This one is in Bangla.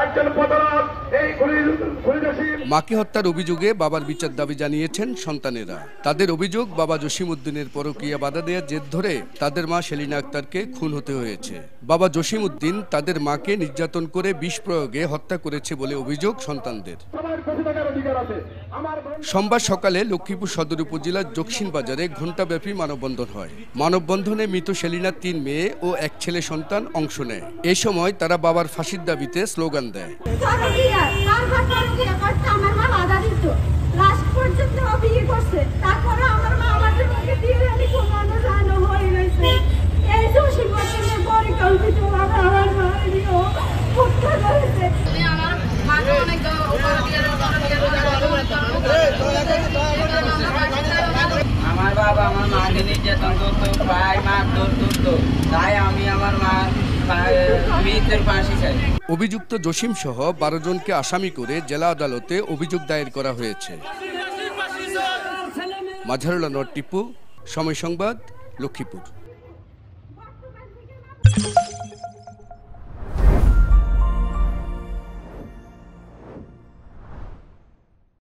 মাকে হত্যার অভিযোগে বাবার বিচার দাবি জানিয়েছেন সন্তানেরা। তাদের অভিযোগ, বাবা জসিমউদ্দিনের পরকীয়া বাধা দেওয়ার জের ধরে তাদের মা সেলিনা আক্তারকে খুন হতে হয়েছে। বাবা জসিমউদ্দিন তাদের মাকে নির্যাতন করে বিষ প্রয়োগে হত্যা করেছে বলে অভিযোগ সন্তানদের। সোমবার সকালে লক্ষ্মীপুর সদর উপজেলার দক্ষিণ বাজারে ঘণ্টাব্যাপী মানববন্ধন হয়। মানববন্ধনে মৃত সেলিনার 3 মেয়ে ও 1 ছেলে সন্তান অংশ নেয়। এ সময় তারা বাবার ফাঁসির দাবিতে স্লোগান দেয়। আমার বাবা আমার মাকে নির্যাতন করতো, প্রায় মারধর করতো, তাই আমি আমার মা মৃত্যুর ফাঁসি চাই। অভিযুক্ত জসিম সহ 12 জনকে আসামি করে জেলা আদালতে অভিযোগ দায়ের করা হয়েছে। মাঝারুল আনোয়ার টিপু, সময় সংবাদ, লক্ষ্মীপুর।